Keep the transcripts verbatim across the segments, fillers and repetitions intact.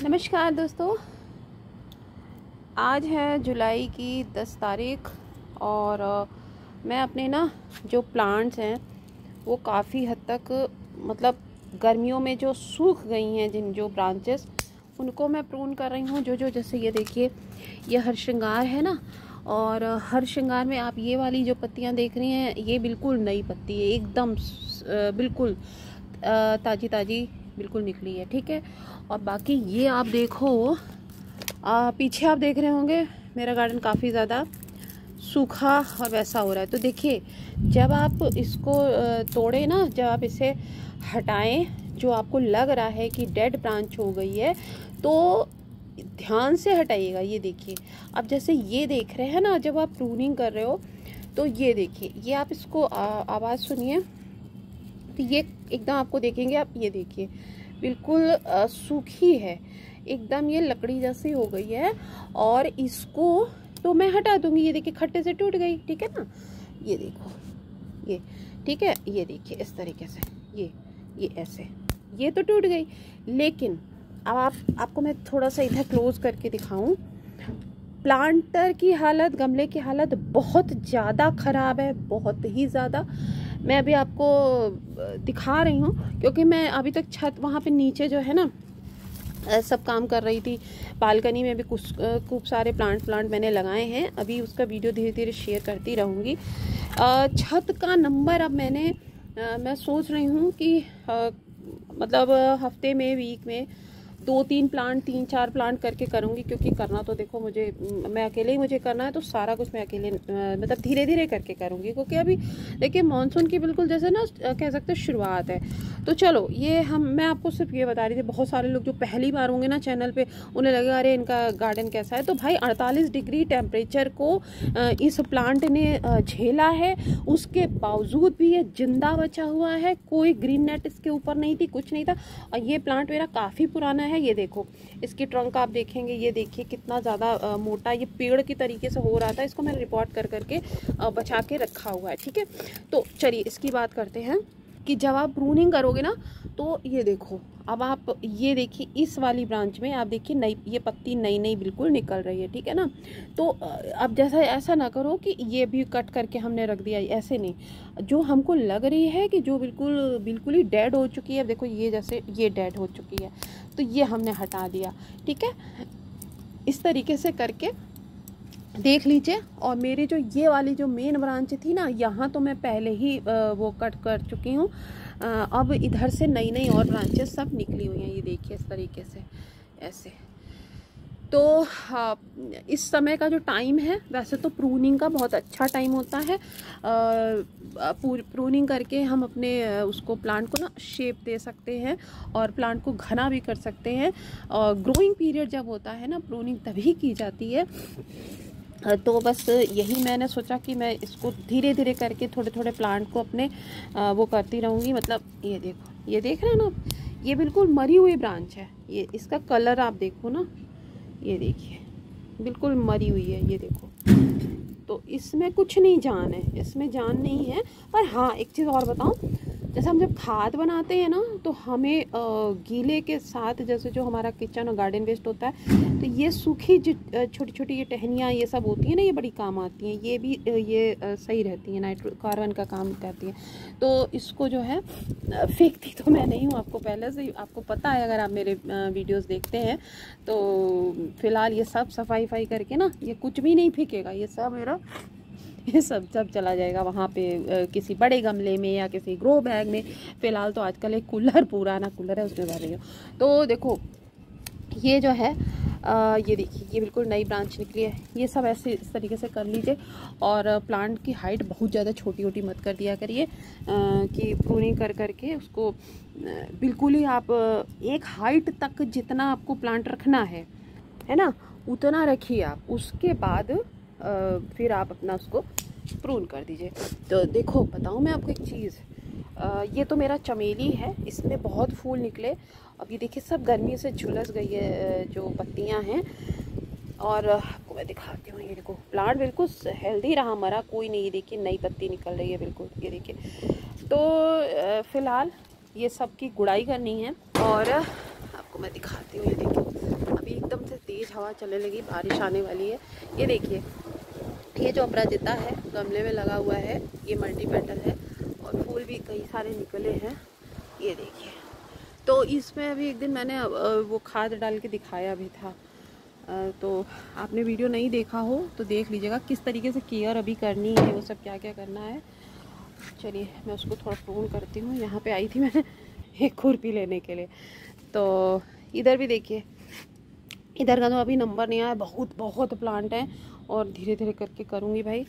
नमस्कार दोस्तों, आज है जुलाई की दस तारीख और अ, मैं अपने ना जो प्लांट्स हैं वो काफ़ी हद तक मतलब गर्मियों में जो सूख गई हैं, जिन जो ब्रांचेस उनको मैं प्रून कर रही हूँ। जो जो जैसे ये देखिए, ये हर श्रृंगार है ना, और अ, हर श्रृंगार में आप ये वाली जो पत्तियाँ देख रही हैं ये बिल्कुल नई पत्ती है, एकदम अ, बिल्कुल अ, ताज़ी ताज़ी बिल्कुल निकली है। ठीक है, और बाकी ये आप देखो, आ, पीछे आप देख रहे होंगे मेरा गार्डन काफ़ी ज़्यादा सूखा और वैसा हो रहा है। तो देखिए, जब आप इसको तोड़े ना, जब आप इसे हटाएं, जो आपको लग रहा है कि डेड ब्रांच हो गई है, तो ध्यान से हटाइएगा। ये देखिए, अब जैसे ये देख रहे हैं ना, जब आप प्रूनिंग कर रहे हो तो ये देखिए, ये आप इसको आवाज़ सुनिए, तो ये एकदम आपको देखेंगे आप, ये देखिए बिल्कुल आ, सूखी है एकदम, ये लकड़ी जैसी हो गई है। और इसको तो मैं हटा दूंगी। ये देखिए खट्टे से टूट गई, ठीक है ना, ये देखो ये, ठीक है, ये देखिए इस तरीके से, ये ये ऐसे, ये तो टूट गई। लेकिन अब आप आपको मैं थोड़ा सा इधर क्लोज करके दिखाऊं, प्लांटर की हालत, गमले की हालत बहुत ज़्यादा ख़राब है, बहुत ही ज़्यादा। मैं अभी आपको दिखा रही हूँ क्योंकि मैं अभी तक छत वहाँ पे नीचे जो है ना सब काम कर रही थी। बालकनी में भी कुछ खूब सारे प्लांट प्लांट मैंने लगाए हैं, अभी उसका वीडियो धीरे धीरे शेयर करती रहूँगी। छत का नंबर अब मैंने मैं सोच रही हूँ कि मतलब हफ्ते में, वीक में दो तीन प्लांट, तीन चार प्लांट करके करूँगी, क्योंकि करना तो देखो मुझे, मैं अकेले ही मुझे करना है, तो सारा कुछ मैं अकेले मतलब धीरे धीरे करके करूँगी। क्योंकि अभी देखिए मानसून की बिल्कुल जैसे ना कह सकते हैं शुरुआत है। तो चलो, ये हम मैं आपको सिर्फ ये बता रही थी, बहुत सारे लोग जो पहली बार होंगे ना चैनल पे, उन्हें लगेगा अरे इनका गार्डन कैसा है। तो भाई अड़तालीस डिग्री टेम्परेचर को इस प्लांट ने झेला है, उसके बावजूद भी ये जिंदा बचा हुआ है। कोई ग्रीन नेट इसके ऊपर नहीं थी, कुछ नहीं था। और ये प्लांट मेरा काफ़ी पुराना है। ये देखो, इसकी ट्रंक आप देखेंगे, ये देखिए कितना ज़्यादा मोटा, ये पेड़ की तरीके से हो रहा था। इसको मैंने रिपोर्ट कर करके बचा के रखा हुआ है। ठीक है, तो चलिए इसकी बात करते हैं कि जब आप प्रूनिंग करोगे ना, तो ये देखो, अब आप ये देखिए इस वाली ब्रांच में आप देखिए नई, ये पत्ती नई नई बिल्कुल निकल रही है। ठीक है ना, तो अब जैसा ऐसा ना करो कि ये भी कट करके हमने रख दिया, ऐसे नहीं। जो हमको लग रही है कि जो बिल्कुल बिल्कुल ही डेड हो चुकी है, देखो ये जैसे ये डेड हो चुकी है, तो ये हमने हटा दिया। ठीक है, इस तरीके से करके देख लीजिए। और मेरी जो ये वाली जो मेन ब्रांच थी ना, यहाँ तो मैं पहले ही वो कट कर चुकी हूँ। अब इधर से नई नई और ब्रांचेस सब निकली हुई हैं, ये देखिए इस तरीके से ऐसे। तो हाँ, इस समय का जो टाइम है, वैसे तो प्रूनिंग का बहुत अच्छा टाइम होता है। प्रूनिंग करके हम अपने उसको प्लांट को ना शेप दे सकते हैं और प्लांट को घना भी कर सकते हैं। और ग्रोइंग पीरियड जब होता है ना, प्रूनिंग तभी की जाती है। तो बस यही मैंने सोचा कि मैं इसको धीरे धीरे करके थोड़े थोड़े प्लांट को अपने वो करती रहूँगी। मतलब ये देखो, ये देख रहे हैं ना, ये बिल्कुल मरी हुई ब्रांच है। ये इसका कलर आप देखो ना, ये देखिए बिल्कुल मरी हुई है, ये देखो। तो इसमें कुछ नहीं जान है, इसमें जान नहीं है। पर हाँ, एक चीज़ और बताऊँ, जैसे हम जब खाद बनाते हैं ना, तो हमें गीले के साथ, जैसे जो हमारा किचन और गार्डन वेस्ट होता है, तो ये सूखी जो छोटी छोटी ये टहनियाँ ये सब होती हैं ना, ये बड़ी काम आती हैं। ये भी ये सही रहती हैं, नाइट्रो कार्बन का काम करती हैं। तो इसको जो है फेंकती तो मैं नहीं हूँ, आपको पहले से आपको पता है, अगर आप मेरे वीडियोस देखते हैं तो। फिलहाल ये सब सफाई वफाई करके ना, ये कुछ भी नहीं फेंकेगा, ये सब मेरा ये सब सब चला जाएगा वहाँ पे किसी बड़े गमले में या किसी ग्रो बैग में। फ़िलहाल तो आजकल एक कूलर, पुराना कूलर है, उसमें भर रही हूँ। तो देखो ये जो है आ, ये देखिए, ये बिल्कुल नई ब्रांच निकली है। ये सब ऐसे इस तरीके से कर लीजिए। और प्लांट की हाइट बहुत ज़्यादा छोटी छोटी मत कर दिया करिए, कि प्रूनिंग कर करके उसको बिल्कुल ही आप एक हाइट तक जितना आपको प्लांट रखना है है ना, उतना रखिए आप। उसके बाद आ, फिर आप अपना उसको प्रून कर दीजिए। तो देखो बताऊँ मैं आपको एक चीज़, ये तो मेरा चमेली है, इसमें बहुत फूल निकले। अब ये देखिए सब गर्मी से झुलस गई है जो पत्तियां हैं। और आपको मैं दिखाती हूँ, ये देखो प्लांट बिल्कुल हेल्दी रहा, मरा कोई नहीं। ये देखिए नई पत्ती निकल रही है बिल्कुल, ये देखिए। तो फिलहाल ये सब की गुड़ाई करनी है। और आपको मैं दिखाती हूँ, ये देखिए हवा चलने लगी, बारिश आने वाली है। ये देखिए, ये जो अपराजिता है गमले में लगा हुआ है, ये मल्टी पेटल है और फूल भी कई सारे निकले हैं। ये देखिए, तो इसमें अभी एक दिन मैंने वो खाद डाल के दिखाया भी था, तो आपने वीडियो नहीं देखा हो तो देख लीजिएगा किस तरीके से केयर अभी करनी है, वो सब क्या क्या करना है। चलिए मैं उसको थोड़ा प्रून करती हूँ। यहाँ पे आई थी मैं एक खुरपी लेने के लिए। तो इधर भी देखिए, इधर का तो अभी नंबर नहीं आया, बहुत बहुत प्लांट है और धीरे धीरे करके करूँगी भाई।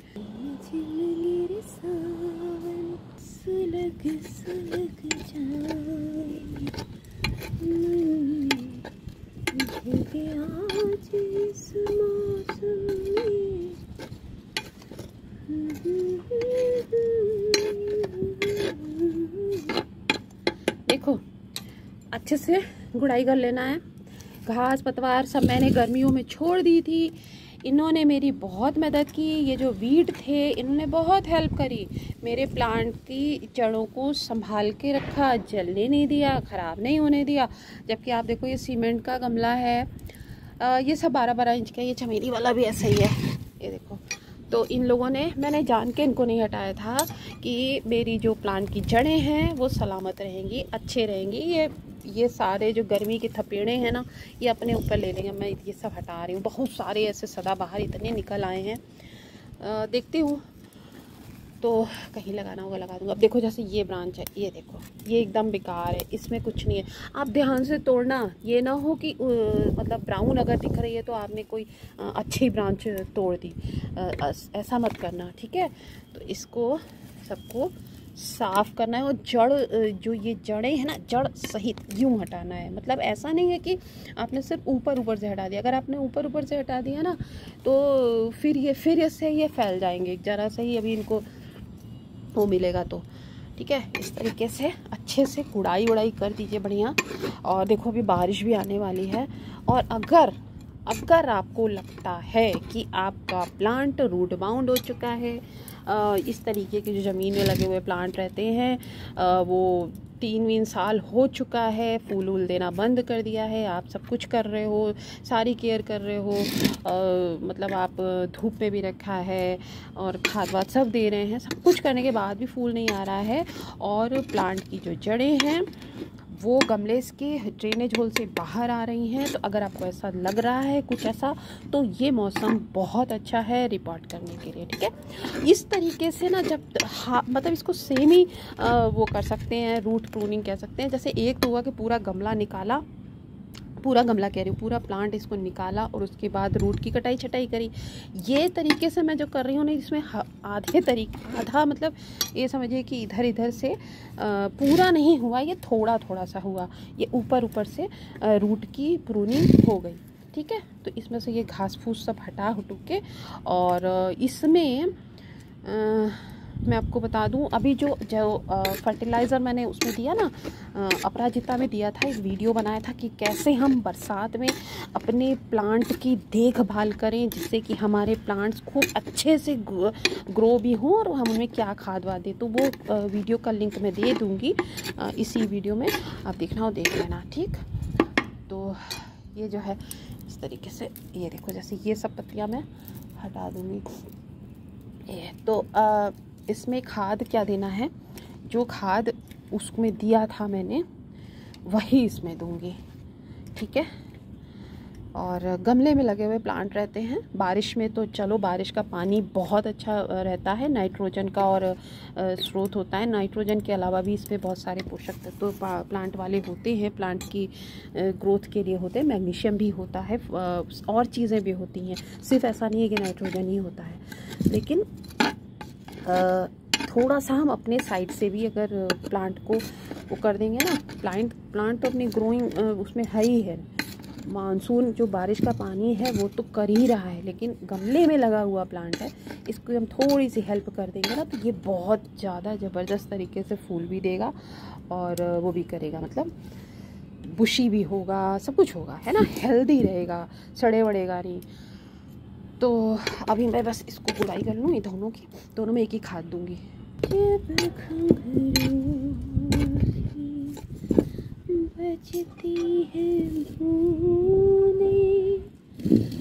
देखो अच्छे से गुड़ाई कर लेना है। घास पतवार सब मैंने गर्मियों में छोड़ दी थी, इन्होंने मेरी बहुत मदद की। ये जो वीड थे इन्होंने बहुत हेल्प करी, मेरे प्लांट की जड़ों को संभाल के रखा, जलने नहीं दिया, ख़राब नहीं होने दिया। जबकि आप देखो ये सीमेंट का गमला है, आ, ये सब बारह बारह इंच का, ये चमेली वाला भी ऐसा ही है, ये देखो। तो इन लोगों ने, मैंने जान के इनको नहीं हटाया था कि मेरी जो प्लांट की जड़ें हैं वो सलामत रहेंगी, अच्छे रहेंगी। ये ये सारे जो गर्मी के थपेड़े हैं ना, ये अपने ऊपर ले लेंगे। मैं ये सब हटा रही हूँ, बहुत सारे ऐसे सदाबहार इतने निकल आए हैं। आ, देखती हूँ तो कहीं लगाना होगा लगा दूँगा। अब देखो जैसे ये ब्रांच है, ये देखो ये एकदम बेकार है, इसमें कुछ नहीं है। आप ध्यान से तोड़ना, ये ना हो कि आ, मतलब ब्राउन अगर दिख रही है तो आपने कोई आ, अच्छी ब्रांच तोड़ दी, आ, ऐसा मत करना, ठीक है। तो इसको सबको साफ़ करना है और जड़, जो ये जड़ें हैं ना, जड़ सहित यूँ हटाना है। मतलब ऐसा नहीं है कि आपने सिर्फ ऊपर ऊपर से हटा दिया। अगर आपने ऊपर ऊपर से हटा दिया ना तो फिर ये फिर इससे ये फैल जाएंगे। ज़रा से ही अभी इनको वो मिलेगा तो ठीक है। इस तरीके से अच्छे से गुड़ाई उड़ाई कर दीजिए बढ़िया। और देखो अभी बारिश भी आने वाली है, और अगर अगर आपको लगता है कि आपका प्लांट रूट बाउंड हो चुका है, आ, इस तरीके के जो ज़मीन में लगे हुए प्लांट रहते हैं, आ, वो तीन वीन साल हो चुका है, फूल वूल देना बंद कर दिया है, आप सब कुछ कर रहे हो, सारी केयर कर रहे हो, आ, मतलब आप धूप में भी रखा है और खाद वाद सब दे रहे हैं, सब कुछ करने के बाद भी फूल नहीं आ रहा है, और प्लांट की जो जड़ें हैं वो गमले के ड्रेनेज होल से बाहर आ रही हैं, तो अगर आपको ऐसा लग रहा है कुछ ऐसा, तो ये मौसम बहुत अच्छा है रिपोर्ट करने के लिए, ठीक है। इस तरीके से ना, जब हाँ मतलब इसको सेम ही आ, वो कर सकते हैं, रूट प्रूनिंग कह सकते हैं। जैसे एक तो हुआ कि पूरा गमला निकाला, पूरा गमला कह रही हूँ, पूरा प्लांट इसको निकाला और उसके बाद रूट की कटाई छटाई करी। ये तरीके से मैं जो कर रही हूँ ना, इसमें आधे तरीके, आधा मतलब ये समझिए कि इधर इधर से पूरा नहीं हुआ, ये थोड़ा थोड़ा सा हुआ, ये ऊपर ऊपर से रूट की प्रूनिंग हो गई, ठीक है। तो इसमें से ये घास फूस सब हटा हटू के, और इसमें आ, मैं आपको बता दूं, अभी जो जो फर्टिलाइज़र मैंने उसमें दिया ना, अपराजिता में दिया था, एक वीडियो बनाया था कि कैसे हम बरसात में अपने प्लांट की देखभाल करें जिससे कि हमारे प्लांट्स खूब अच्छे से ग्रो भी हों, और हम उनमें क्या खाद वाद दें। तो वो वीडियो का लिंक मैं दे दूँगी इसी वीडियो में, आप देखना और देख लेना, ठीक। तो ये जो है इस तरीके से, ये देखो जैसे ये सब पत्तियाँ मैं हटा दूँगी। ये तो आ, इसमें खाद क्या देना है, जो खाद उसमें दिया था मैंने वही इसमें दूंगी, ठीक है। और गमले में लगे हुए प्लांट रहते हैं, बारिश में तो चलो बारिश का पानी बहुत अच्छा रहता है, नाइट्रोजन का और स्रोत होता है। नाइट्रोजन के अलावा भी इसमें बहुत सारे पोषक तत्व तो प्लांट वाले होते हैं, प्लांट की ग्रोथ के लिए होते हैं। मैग्नीशियम भी होता है और चीज़ें भी होती हैं, सिर्फ ऐसा नहीं है कि नाइट्रोजन ही होता है। लेकिन आ, थोड़ा सा हम अपने साइड से भी अगर प्लांट को वो कर देंगे ना, प्लांट प्लांट तो अपनी ग्रोइंग उसमें है ही है। मानसून जो बारिश का पानी है वो तो कर ही रहा है, लेकिन गमले में लगा हुआ प्लांट है, इसको हम थोड़ी सी हेल्प कर देंगे ना, तो ये बहुत ज़्यादा ज़बरदस्त तरीके से फूल भी देगा और वो भी करेगा, मतलब बुशी भी होगा, सब कुछ होगा, है ना, हेल्दी रहेगा, सड़े वड़ेगा नहीं। तो अभी मैं बस इसको गुड़ाई कर लूँ, ये दोनों की, दोनों में एक ही खाद दूँगी। बजती है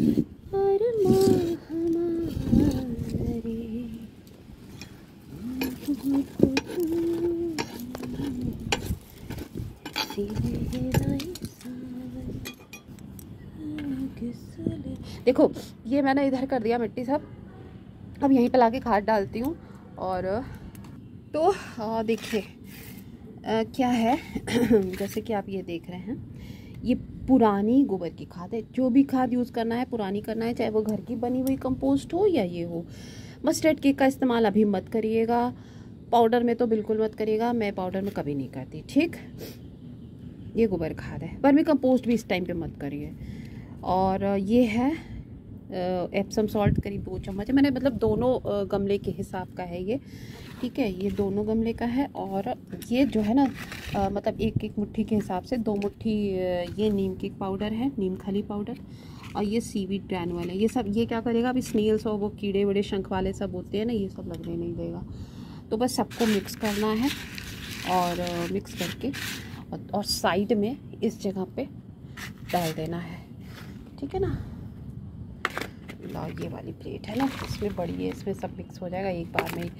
देखो ये मैंने इधर कर दिया मिट्टी सब, अब यहीं पे लाके खाद डालती हूँ। और तो देखिए क्या है जैसे कि आप ये देख रहे हैं, ये पुरानी गोबर की खाद है। जो भी खाद यूज़ करना है पुरानी करना है, चाहे वो घर की बनी हुई कंपोस्ट हो या ये हो। मस्टर्ड केक का इस्तेमाल अभी मत करिएगा, पाउडर में तो बिल्कुल मत करिएगा, मैं पाउडर में कभी नहीं करती, ठीक। ये गोबर खाद है। वर्मी कंपोस्ट भी इस टाइम पे मत करिए। और ये है एप्सम सॉल्ट, करीब दो चम्मच है। मैंने मतलब दोनों गमले के हिसाब का है ये, ठीक है, ये दोनों गमले का है। और ये जो है ना आ, मतलब एक एक मुट्ठी के हिसाब से दो मुट्ठी ये नीम केक पाउडर है, नीम खली पाउडर, और ये सीवीड ग्रैनुअल है। ये सब ये क्या करेगा, अभी स्नेल्स और वो कीड़े वड़े शंख वाले सब होते हैं ना, ये सब लगने नहीं देगा। तो बस सबको मिक्स करना है और मिक्स करके और, और साइड में इस जगह पे डाल देना है, ठीक है ना। ला ये वाली प्लेट है ना, इसमें बड़ी है, इसमें सब मिक्स हो जाएगा एक बार में।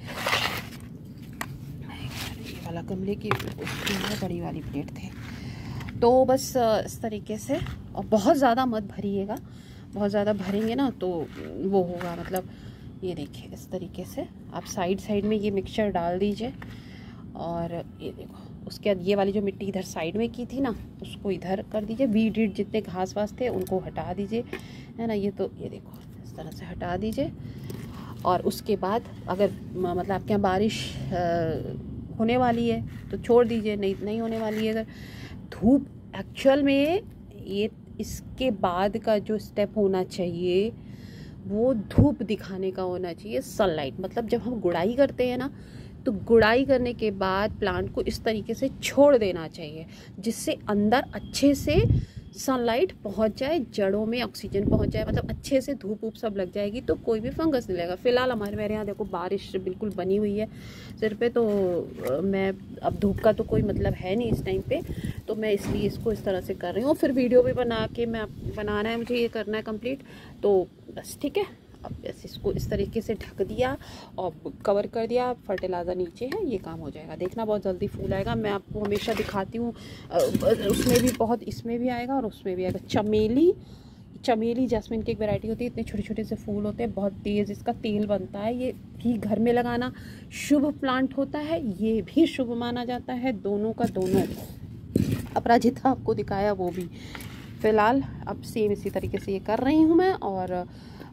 ये वाला गमले की बड़ी वाली प्लेट थे। तो बस इस तरीके से, और बहुत ज़्यादा मत भरिएगा, बहुत ज़्यादा भरेंगे ना तो वो होगा, मतलब ये देखिए इस तरीके से आप साइड साइड में ये मिक्सचर डाल दीजिए। और ये देखो उसके बाद ये वाली जो मिट्टी इधर साइड में की थी ना, उसको इधर कर दीजिए। वीड वीड जितने घास वास थे उनको हटा दीजिए, है ना। ये तो ये देखो इस तरह से हटा दीजिए। और उसके बाद अगर मतलब आपके यहाँ बारिश आ, होने वाली है तो छोड़ दीजिए, नहीं नहीं होने वाली है अगर धूप, एक्चुअल में ये इसके बाद का जो स्टेप होना चाहिए वो धूप दिखाने का होना चाहिए, सनलाइट। मतलब जब हम गुड़ाई करते हैं ना, तो गुड़ाई करने के बाद प्लांट को इस तरीके से छोड़ देना चाहिए, जिससे अंदर अच्छे से सनलाइट पहुंच जाए, जड़ों में ऑक्सीजन पहुंच जाए, मतलब अच्छे से धूप वूप सब लग जाएगी तो कोई भी फंगस नहीं लगेगा। फिलहाल हमारे मेरे यहाँ देखो बारिश बिल्कुल बनी हुई है सिर पे, तो मैं अब धूप का तो कोई मतलब है नहीं इस टाइम पे, तो मैं इसलिए इसको इस तरह से कर रही हूँ। फिर वीडियो भी बना के मैं बनाना है, मुझे ये करना है कंप्लीट, तो बस ठीक है। अब बस इसको इस तरीके से ढक दिया और कवर कर दिया, फर्टिलाइज़र नीचे है, ये काम हो जाएगा। देखना बहुत जल्दी फूल आएगा, मैं आपको हमेशा दिखाती हूँ। उसमें भी बहुत, इसमें भी आएगा और उसमें भी आएगा। चमेली चमेली जैस्मिन की एक वैरायटी होती है, इतने छोटे छोटे से फूल होते हैं, बहुत तेज़ इसका तेल बनता है। ये भी घर में लगाना शुभ प्लांट होता है, ये भी शुभ माना जाता है। दोनों का दोनों, अपराजिता आपको दिखाया वो भी। फ़िलहाल अब सेम इसी तरीके से ये कर रही हूँ मैं। और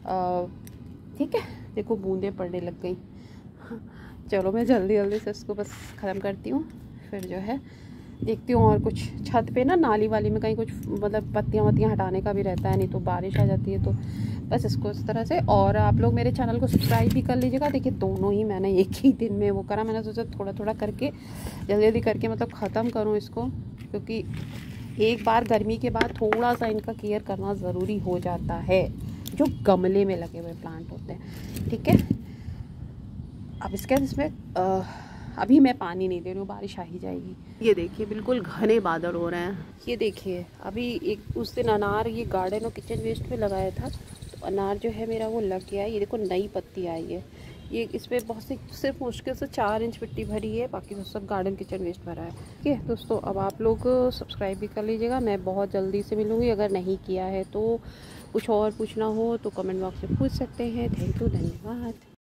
ठीक है, देखो बूंदें पड़ने लग गई। चलो मैं जल्दी जल्दी से इसको बस ख़त्म करती हूँ, फिर जो है देखती हूँ। और कुछ छत पे ना नाली वाली में कहीं कुछ मतलब पत्तियाँ वत्तियाँ हटाने का भी रहता है, नहीं तो बारिश आ जाती है। तो बस इसको इस तरह से। और आप लोग मेरे चैनल को सब्सक्राइब भी कर लीजिएगा। देखिए दोनों ही मैंने एक ही दिन में वो करा, मैंने सोचा थोड़ा थोड़ा करके जल्दी जल्दी करके मतलब ख़त्म करूँ इसको, क्योंकि एक बार गर्मी के बाद थोड़ा सा इनका केयर करना ज़रूरी हो जाता है, जो गमले में लगे हुए प्लांट होते हैं, ठीक है। अब इसके बाद इसमें आ, अभी मैं पानी नहीं दे रही हूँ, बारिश आ ही जाएगी। ये देखिए बिल्कुल घने बादल हो रहे हैं। ये देखिए अभी एक उस दिन अनार ये गार्डन और किचन वेस्ट में लगाया था, तो अनार जो है मेरा वो लग गया है। ये देखो नई पत्ती आई है। ये इसमें बहुत सी सिर्फ मुश्किल से चार इंच मिट्टी भरी है, बाकी तो सब गार्डन किचन वेस्ट भरा है। ठीक है दोस्तों, अब आप लोग सब्सक्राइब भी कर लीजिएगा। मैं बहुत जल्दी से मिलूँगी, अगर नहीं किया है तो कुछ और पूछना हो तो कमेंट बॉक्स में पूछ सकते हैं। थैंक यू, धन्यवाद।